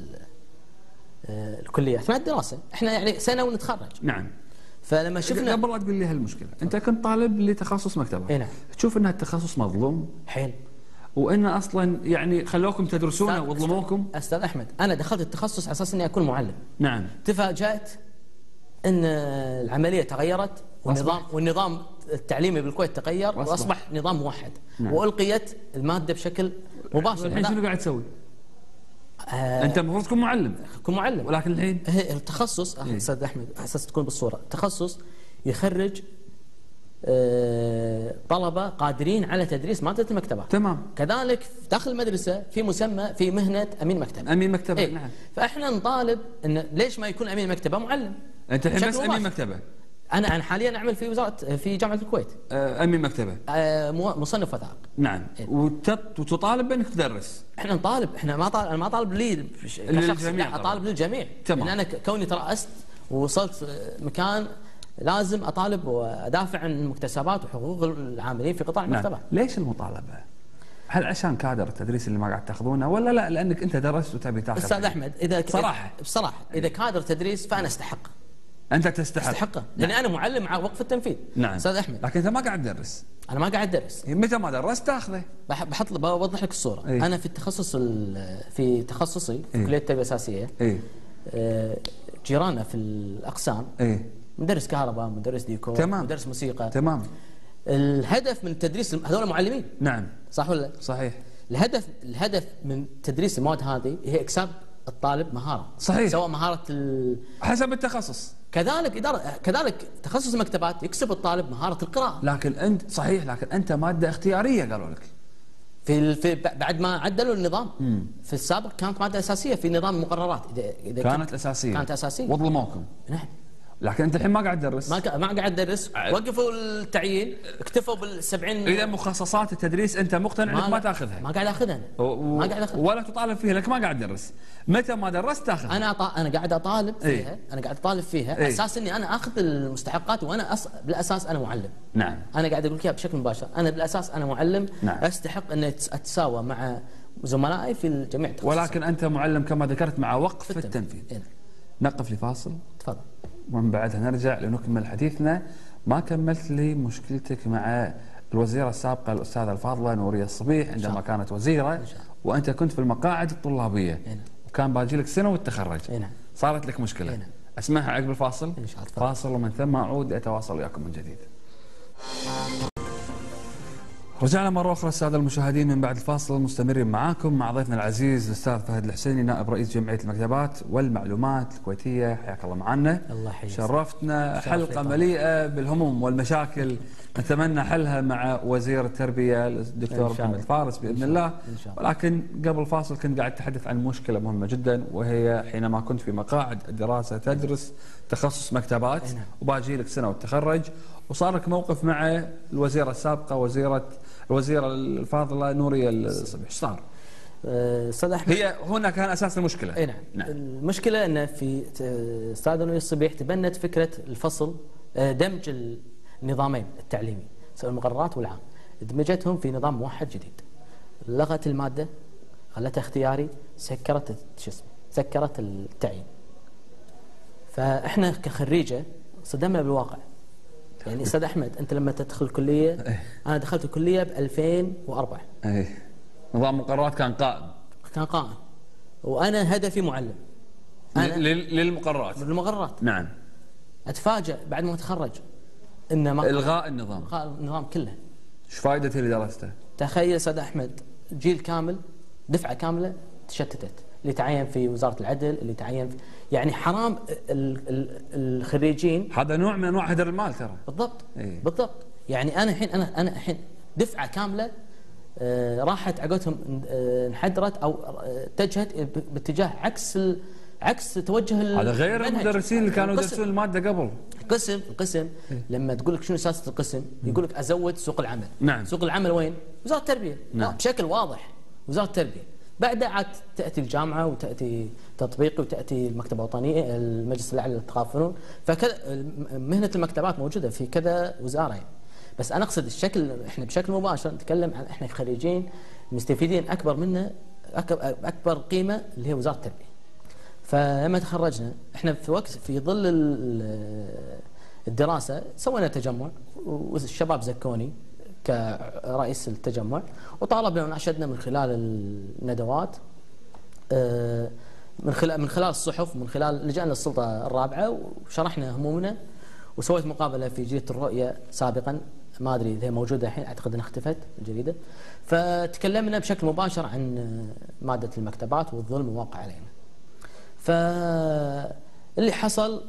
الكليه اثناء الدراسه، احنا يعني سنه ونتخرج. نعم. فلما شفنا قبل لا تقول لي هالمشكله، انت كنت طالب لتخصص مكتبه. نعم. تشوف ان التخصص مظلوم حيل، وان اصلا يعني خلوكم تدرسونه وظلموكم. استاذ احمد، انا دخلت التخصص على اساس اني اكون معلم. نعم. تفاجات ان العمليه تغيرت والنظام التعليمي بالكويت تغير واصبح نظام موحد. نعم. والقيت الماده بشكل مباشر. الحين شنو قاعد تسوي؟ انت المفروض تكون معلم. تكون معلم، ولكن الحين التخصص استاذ احمد اساس تكون بالصوره، التخصص يخرج طلبه قادرين على تدريس ماده المكتبات. تمام. كذلك داخل المدرسه في مسمى في مهنه امين مكتبه. امين مكتبه. نعم. فاحنا نطالب ان ليش ما يكون امين مكتبه معلم؟ انت الحين بس امين مكتبه. انا حاليا اعمل في جامعه الكويت. امين مكتبه. مصنف وثائق. نعم. وتطالب بانك تدرس. احنا نطالب، انا ما طالب لي كشخص، لا اطالب للجميع. تمام. لان انا كوني ترأست ووصلت مكان لازم اطالب وادافع عن المكتسبات وحقوق العاملين في قطاع المكتبات. نعم. ليش المطالبه؟ هل عشان كادر التدريس اللي ما قاعد تاخذونه، ولا لا لانك انت درست وتبي تاخذ؟ استاذ احمد، اذا بصراحه اذا كادر تدريس فانا استحق. انت تستحق. استحقه لاني انا معلم مع وقف التنفيذ. نعم. استاذ احمد، لكن انت ما قاعد تدرس. انا ما قاعد ادرس. متى ما درست تاخذه. بوضح لك الصوره. إيه؟ انا في تخصصي في كليه التربيه الاساسيه. إيه؟ جيراننا في الاقسام. إيه؟ مدرس كهرباء، مدرس ديكور، تمام. مدرس موسيقى. تمام. الهدف من التدريس هذول معلمين. نعم. صح ولا؟ صحيح. الهدف من تدريس المواد هذه هي اكساب الطالب مهاره. صحيح. سواء مهاره حسب التخصص. كذلك تخصص المكتبات يكسب الطالب مهاره القراءه. لكن انت صحيح، لكن انت ماده اختياريه قالوا لك. في بعد ما عدلوا النظام. في السابق كانت ماده اساسيه في نظام المقررات. اذا كانت اساسيه. كانت اساسيه. وظلموكم. نعم. لكن انت الحين ما قاعد تدرس. ما قاعد ادرس. وقفوا التعيين، اكتفوا بال70. اذا مخصصات التدريس انت مقتنع انك ما تاخذها. ما قاعد اخذها. ما قاعد اخذها ولا تطالب فيها لانك ما قاعد تدرس. متى ما درست تاخذها. انا قاعد اطالب فيها. إيه؟ انا قاعد اطالب فيها إيه؟ اساس اني انا اخذ المستحقات، وانا بالاساس انا معلم. نعم. انا قاعد اقول لك اياها بشكل مباشر، انا بالاساس انا معلم. نعم. استحق ان اتساوى مع زملائي في جميع التخصصات. ولكن انت معلم كما ذكرت مع وقف التنفيذ. إيه؟ نقف لفاصل. تفضل. ومن بعدها نرجع لنكمل حديثنا. ما كملت لي مشكلتك مع الوزيرة السابقة الأستاذة الفاضلة نورية الصبيح عندما كانت وزيرة، وأنت كنت في المقاعد الطلابية. وكان باجي لك سنة وتتخرج. صارت لك مشكلة. اسمعها عقب الفاصل. فاصل ومن ثم أعود أتواصل وياكم من جديد. رجعنا مرة أخرى السادة المشاهدين من بعد الفاصل، مستمرين معاكم مع ضيفنا العزيز الأستاذ فهد الحسيني، نائب رئيس جمعية المكتبات والمعلومات الكويتية. حياك الله معنا. الله يحييك. شرفتنا. حلقة مليئة بالهموم والمشاكل نتمنى حلها مع وزير التربية الدكتور محمد فارس بإذن الله. ولكن قبل الفاصل كنت قاعد أتحدث عن مشكلة مهمة جدا، وهي حينما كنت في مقاعد الدراسة تدرس تخصص مكتبات وباجي لك سنة وتخرج، وصار لك موقف مع الوزيرة السابقة الوزيرة الفاضلة نورية الصبيح، ايش صار؟ استاذ احمد، هي هنا كان اساس المشكلة. اي نعم. المشكلة ان في استاذ نورية الصبيح تبنت فكرة الفصل، دمج النظامين التعليمي سواء المقررات والعام، دمجتهم في نظام موحد جديد. لغت المادة، خلتها اختياري، سكرت سكرت التعيين. فاحنا كخريجة صدمنا بالواقع. يعني استاذ احمد، انت لما تدخل الكليه، انا دخلت الكليه ب 2004. نظام مقررات كان قائم وانا هدفي معلم. أنا للمقررات. نعم. اتفاجأ بعد ما اتخرج ان الغاء النظام كله. ايش فائدته اللي درسته؟ تخيل استاذ احمد، جيل كامل، دفعه كامله تشتتت، اللي تعين في وزاره العدل، اللي تعين في، يعني حرام الخريجين. هذا نوع من انواع هدر المال ترى. بالضبط. بالضبط. يعني انا الحين دفعه كامله راحت عقدهم، انحدرت او اتجهت باتجاه عكس توجه هذا غير المدرسين اللي كانوا يدرسون الماده قبل. القسم لما تقول لك شنو سياسه القسم، يقول لك ازود سوق العمل. نعم. سوق العمل وين؟ وزاره التربيه. نعم. بشكل واضح وزاره التربيه. بعدها عاد تاتي الجامعه وتاتي تطبيقي وتاتي المكتبه الوطنيه، المجلس الاعلى للثقافه والفنون، فكذا مهنه المكتبات موجوده في كذا وزاره يعني. بس انا اقصد الشكل، احنا بشكل مباشر نتكلم عن احنا خريجين مستفيدين اكبر منه، اكبر قيمه اللي هي وزاره التربيه. فلما تخرجنا احنا في ظل الدراسه سوينا تجمع، والشباب زكوني كرئيس التجمع، وطالبنا وناشدنا من خلال الندوات، من خلال الصحف، من خلال لجأنا للسلطة الرابعة، وشرحنا همومنا، وسويت مقابلة في جريدة الرؤية سابقا، ما أدري إذا هي موجودة الحين، أعتقد أنها اختفت الجريدة. فتكلمنا بشكل مباشر عن مادة المكتبات والظلم الواقع علينا. فاللي حصل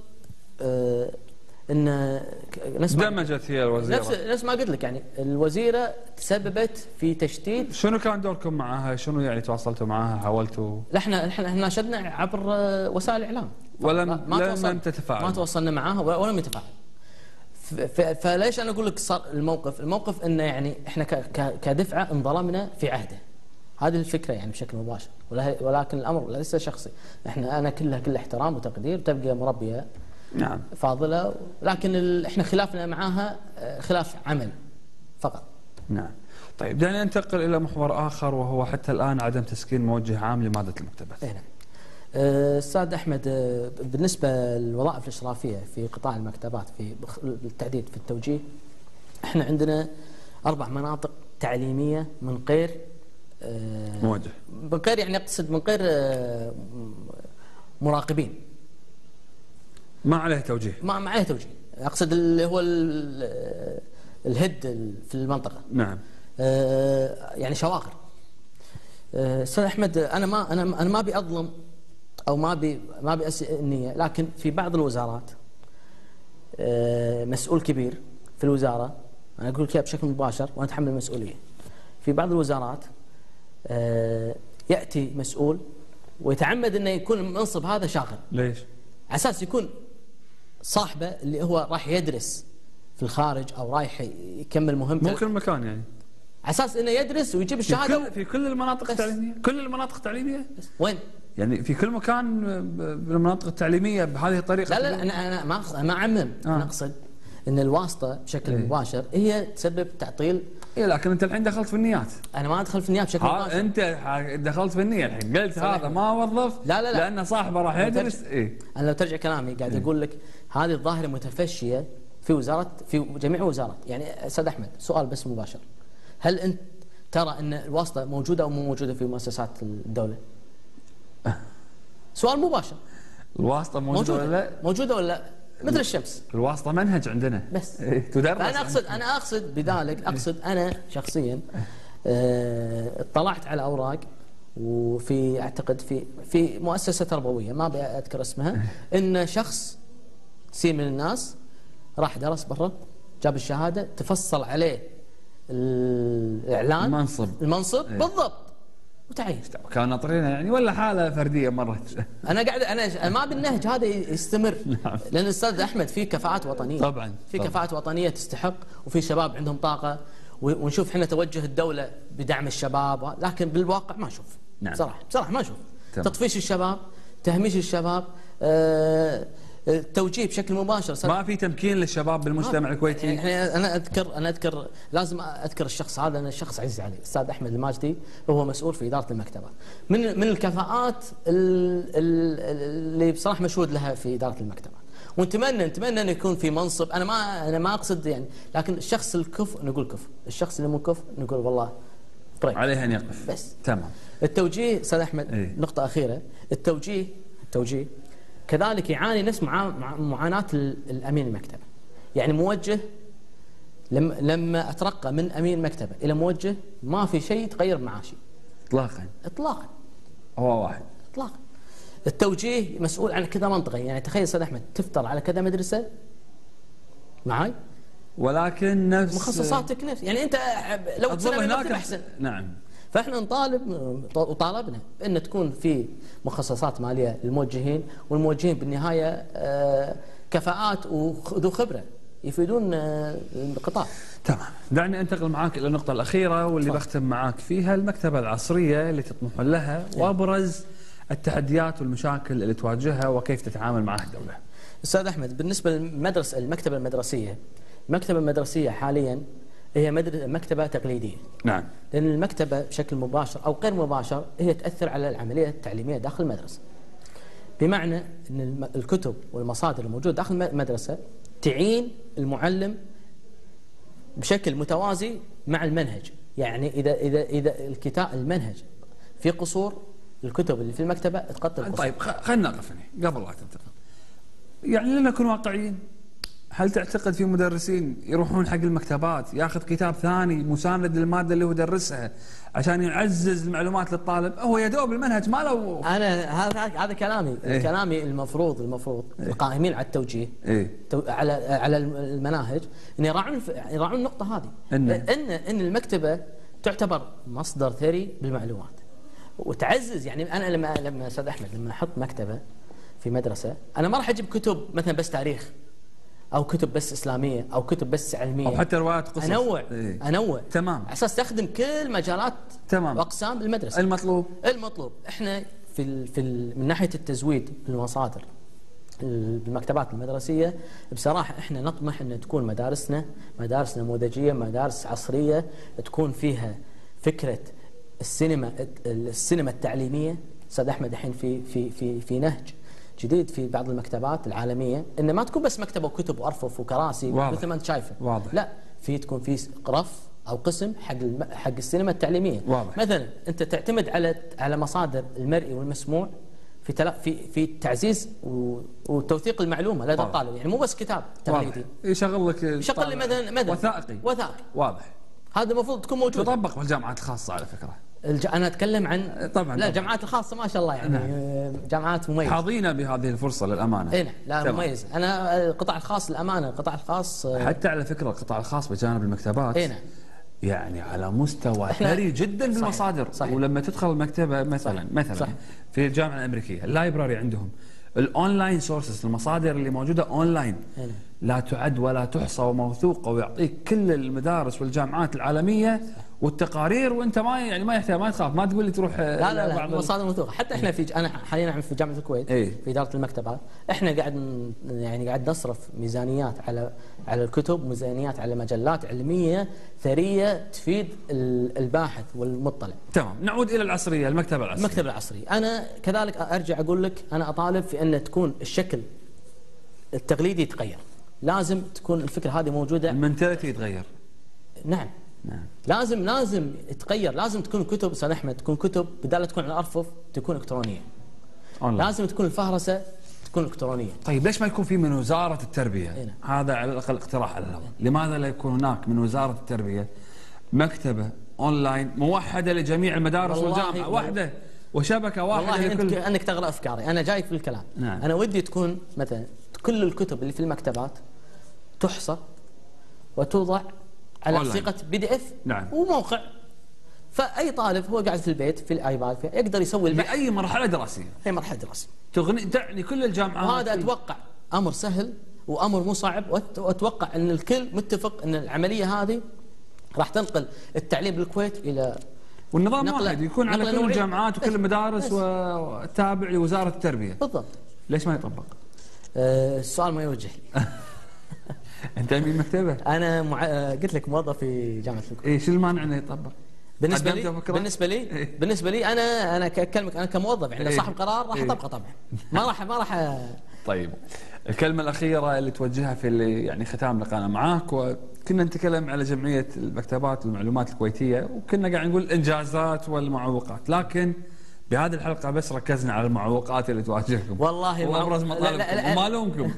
ان دمجت هي الوزيره، نفس ما قلت لك، يعني الوزيره تسببت في تشتيت. شنو كان دوركم معها؟ شنو يعني تواصلتوا معها؟ حاولتوا؟ احنا ناشدنا عبر وسائل الاعلام، لم تتفاعل، ما تواصلنا معها ولم يتفاعل. فليش انا اقول لك صار الموقف انه يعني احنا كدفعه انظلمنا في عهده. هذه الفكره يعني بشكل مباشر، ولكن الامر ليس شخصي. انا كل احترام وتقدير، تبقى مربيه نعم فاضله، لكن احنا خلافنا معاها خلاف عمل فقط. نعم. طيب دعنا ننتقل الى محور اخر، وهو حتى الان عدم تسكين موجه عام لماده المكتبات. نعم. استاذ احمد، بالنسبه للوظائف الاشرافيه في قطاع المكتبات، بالتحديد في التوجيه، احنا عندنا 4 مناطق تعليميه من غير موجه، من غير يعني اقصد من غير مراقبين، ما عليه توجيه، ما عليه توجيه، اقصد اللي هو الهد في المنطقه. نعم. يعني شواغر. استاذ احمد، انا ما ابي اظلم او ما ابي اسيء النيه، لكن في بعض الوزارات مسؤول كبير في الوزاره، انا اقول لك بشكل مباشر وانا اتحمل المسؤوليه. في بعض الوزارات ياتي مسؤول ويتعمد انه يكون المنصب هذا شاغر. ليش؟ على اساس يكون صاحبه اللي هو راح يدرس في الخارج او رايح يكمل مهمته، مو كل مكان يعني، على اساس انه يدرس ويجيب الشهاده في كل المناطق التعليميه. كل المناطق التعليميه وين؟ يعني في كل مكان بالمناطق التعليميه بهذه الطريقه؟ لا انا ما اعمم. انا اقصد ان الواسطه بشكل مباشر هي تسبب تعطيل. لكن انت الحين دخلت في النيات. انا ما ادخل في النيات بشكل مباشر. انت دخلت في النيه الحين، قلت هذا ما وظف. لا لان صاحبه راح يدرس. انا لو ترجع كلامي قاعد اقول لك هذه الظاهره متفشيه في جميع الوزارات. يعني استاذ احمد، سؤال بس مباشر، هل انت ترى ان الواسطه موجوده او مو موجوده في مؤسسات الدوله؟ سؤال مباشر. الواسطه موجوده ولا لا؟ موجوده ولا لا؟ مثل الشمس. الواسطه منهج عندنا بس تدرس. فانا اقصد بذلك، انا شخصيا اطلعت على اوراق، وفي اعتقد في مؤسسه تربويه ما اذكر اسمها، ان شخص كثير من الناس راح درس برا، جاب الشهاده، تفصل عليه الاعلان، المنصب بالضبط، وتعين. كانوا ناطرينها يعني ولا حاله فرديه مرت؟ انا ما بالنهج هذا يستمر. نعم. لان الاستاذ احمد في كفاءات وطنيه، طبعا في كفاءات وطنيه تستحق، وفي شباب عندهم طاقه، ونشوف احنا توجه الدوله بدعم الشباب، لكن بالواقع ما اشوف. نعم. بصراحه ما اشوف. تمام. تطفيش الشباب، تهميش الشباب، التوجيه بشكل مباشر. ما في تمكين للشباب بالمجتمع الكويتي. يعني انا اذكر لازم اذكر الشخص هذا، لان الشخص عزيز علي، الاستاذ احمد الماجدي، وهو مسؤول في اداره المكتبات، من الكفاءات اللي بصراحه مشهود لها في اداره المكتبات، ونتمنى ان يكون في منصب. انا ما اقصد يعني، لكن الشخص الكفء نقول كفء، الشخص اللي مو كفء نقول والله طيب عليه ان يقف. بس تمام. التوجيه استاذ احمد، نقطه اخيره، التوجيه كذلك يعاني نفس معاناة الأمين المكتبة. يعني موجه لما أترقى من أمين مكتبة إلى موجه، ما في شيء يتغير بمعاشي إطلاقا. هو واحد إطلاقا. التوجيه مسؤول عن كذا منطقة، يعني تخيل أستاذ أحمد تفتر على كذا مدرسة معاي، ولكن نفس مخصصاتك نفس، يعني أنت لو تسلم هناك أحسن. نعم. فاحنا نطالب وطالبنا بان تكون في مخصصات ماليه للموجهين، والموجهين بالنهايه كفاءات وذو خبره يفيدون القطاع. تمام. دعني انتقل معاك الى النقطه الاخيره واللي بختم معاك فيها، المكتبه العصريه اللي تطمحون لها، وابرز التحديات والمشاكل اللي تواجهها وكيف تتعامل معها الدوله. استاذ احمد، بالنسبه للمدرسه، المكتبه المدرسيه حاليا هي مكتبة تقليدية. نعم. لأن المكتبة بشكل مباشر أو غير مباشر هي تأثر على العملية التعليمية داخل المدرسة. بمعنى أن الكتب والمصادر الموجودة داخل المدرسة تعين المعلم بشكل متوازي مع المنهج. يعني إذا المنهج في قصور، الكتب اللي في المكتبة تغطي القصور. طيب خلينا نقف هنا قبل لا تنتقل. يعني لنكون واقعيين، هل تعتقد في مدرسين يروحون حق المكتبات ياخذ كتاب ثاني مساند للماده اللي هو يدرسها عشان يعزز المعلومات للطالب؟ هو يا دوب المنهج ما له. انا هذا كلامي. إيه؟ كلامي المفروض إيه؟ القائمين على التوجيه، إيه؟ على المناهج، ان يراعون النقطه هذه، ان المكتبه تعتبر مصدر ثري بالمعلومات وتعزز. يعني انا لما استاذ احمد لما احط مكتبه في مدرسه، انا ما راح اجيب كتب مثلا بس تاريخ، او كتب بس اسلاميه، او كتب بس علميه، او حتى روايات قصص. انوع تمام، على اساس تخدم كل مجالات تمام واقسام المدرسه. المطلوب احنا من ناحيه التزويد بالمصادر بالمكتبات المدرسيه، بصراحه احنا نطمح ان تكون مدارسنا مدارس نموذجيه، مدارس عصريه، تكون فيها فكره السينما التعليميه. استاذ احمد الحين في نهج جديد في بعض المكتبات العالميه، ان ما تكون بس مكتبه وكتب وارفف وكراسي مثل ما انت شايفه. واضح. لا، تكون في رف او قسم حق السينما التعليميه. واضح. مثلا انت تعتمد على مصادر المرئي والمسموع في تعزيز وتوثيق المعلومه لدى الطالب، يعني مو بس كتاب تقليدي. يشغل لي مثلا وثائقي. واضح. هذا المفروض تكون موجود. تطبق بالجامعات الخاصه على فكره. انا اتكلم عن طبعا. لا، الجامعات الخاصه ما شاء الله يعني جامعات مميزه. حاظينا بهذه الفرصه للامانه. اي لا مميز. انا القطاع الخاص الامانه، القطاع الخاص حتى على فكره القطاع الخاص بجانب المكتبات يعني على مستوى ثري جدا بالمصادر. صحيح. ولما تدخل المكتبه مثلا صحيح. في الجامعه الامريكيه اللايبراري عندهم الاونلاين سورسز، المصادر اللي موجوده اونلاين لا تعد ولا تحصى وموثوقه، ويعطيك كل المدارس والجامعات العالميه والتقارير، وانت ما يحتاج، ما تخاف، ما تقول لي تروح. لا مصادر موثوقه. حتى احنا انا حاليا اعمل في جامعه الكويت في اداره المكتبات. احنا قاعد نصرف ميزانيات على الكتب، ميزانيات على مجلات علميه ثريه تفيد الباحث والمطلع. تمام. نعود الى العصريه، المكتبه العصريه. انا كذلك ارجع اقول لك، انا اطالب في ان تكون الشكل التقليدي يتغير. لازم تكون الفكره هذه موجوده، المنتاليتي يتغير. نعم. لازم يتغير. لازم تكون كتب استاذ احمد، تكون كتب بدال تكون على ارفف تكون الكترونيه. أونلاين. لازم تكون الفهرسه تكون الكترونيه. طيب ليش ما يكون في من وزاره التربيه؟ نعم. هذا على الاقل اقتراح على الهواء، لماذا لا يكون هناك من وزاره التربيه مكتبه اونلاين موحده لجميع المدارس والجامعه واحده وشبكه واحده والله لكل؟ انك تغرى افكاري، انا جايك في الكلام. نعم. انا ودي تكون مثلا كل الكتب اللي في المكتبات تحصى وتوضع على أونلاين. صيغه PDF. نعم. وموقع، فاي طالب هو قاعد في البيت في الايباد يقدر يسوي البحث باي مرحله دراسيه في مرحله دراسيه. تعني كل الجامعات. وهذا اتوقع امر سهل وامر مو صعب، واتوقع ان الكل متفق ان العمليه هذه راح تنقل التعليم بالكويت الى والنظام واحد يكون على كل نوعية. الجامعات وكل المدارس وتابع لوزاره التربيه. بالضبط. ليش ما يطبق؟ السؤال ما يوجه لي. انت امين مكتبه؟ انا قلت لك موظف في جامعه الكويت. شو المانع انه يطبق؟ بالنسبه قدمت لي فكرة؟ بالنسبه لي انا اكلمك انا كموظف، يعني صاحب قرار راح اطبقه طبعا. ما راح طيب الكلمة الأخيرة اللي توجهها في يعني ختام لقاءنا معاك، وكنا نتكلم على جمعية المكتبات والمعلومات الكويتية وكنا قاعد نقول الإنجازات والمعوقات، لكن بهذه الحلقة بس ركزنا على المعوقات اللي تواجهكم والله وأبرز مطالبكم وما لومكم.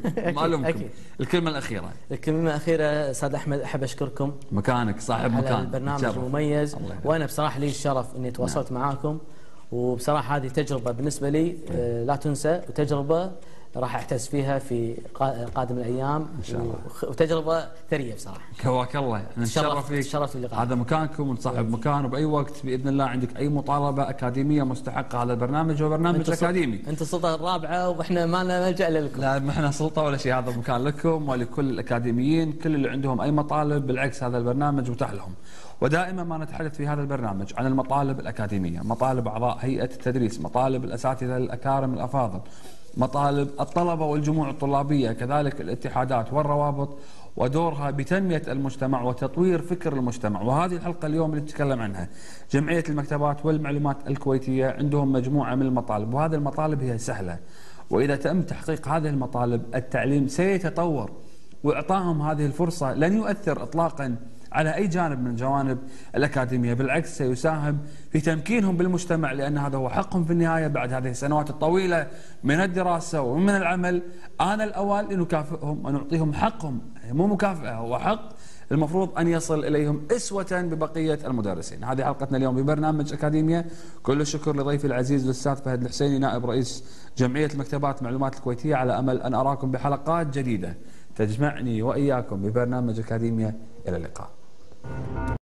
الكلمة الأخيرة. الكلمة الأخيرة أستاذ أحمد، أحب أشكركم مكانك صاحب على مكان البرنامج المميز، وأنا بصراحة لي الشرف إني تواصلت معاكم، وبصراحة هذه تجربة بالنسبة لي لا تنسى، وتجربة راح اعتز فيها في قادم الايام ان شاء الله، وتجربه ثريه بصراحه. كواك الله، نتشرف فيك. تشرفت باللقاء. هذا مكانكم ونصاحب مكان، وباي وقت باذن الله عندك اي مطالبه اكاديميه مستحقه هذا البرنامج، هو برنامج اكاديمي. انت السلطه الرابعه واحنا ما لنا ملجا الا لكم. لا ما احنا سلطه ولا شيء، هذا مكان لكم ولكل الاكاديميين، كل اللي عندهم اي مطالب بالعكس هذا البرنامج متاح لهم. ودائما ما نتحدث في هذا البرنامج عن المطالب الاكاديميه، مطالب اعضاء هيئه التدريس، مطالب الاساتذه الاكارم الافاضل، مطالب الطلبة والجموع الطلابية، كذلك الاتحادات والروابط ودورها بتنمية المجتمع وتطوير فكر المجتمع. وهذه الحلقة اليوم اللي نتكلم عنها جمعية المكتبات والمعلومات الكويتية عندهم مجموعة من المطالب، وهذه المطالب هي سهلة، وإذا تم تحقيق هذه المطالب التعليم سيتطور، وإعطائهم هذه الفرصة لن يؤثر إطلاقا على أي جانب من جوانب الأكاديمية، بالعكس سيساهم في تمكينهم بالمجتمع، لأن هذا هو حقهم في النهاية بعد هذه السنوات الطويلة من الدراسة ومن العمل. آن الأوان لنكافئهم ونعطيهم حقهم، مو مكافأة، هو حق المفروض أن يصل إليهم أسوة ببقية المدرسين. هذه حلقتنا اليوم ببرنامج أكاديمية. كل الشكر لضيفي العزيز الأستاذ فهد الحسيني نائب رئيس جمعية المكتبات والمعلومات الكويتية، على أمل أن أراكم بحلقات جديدة تجمعني وإياكم ببرنامج أكاديمية. إلى اللقاء.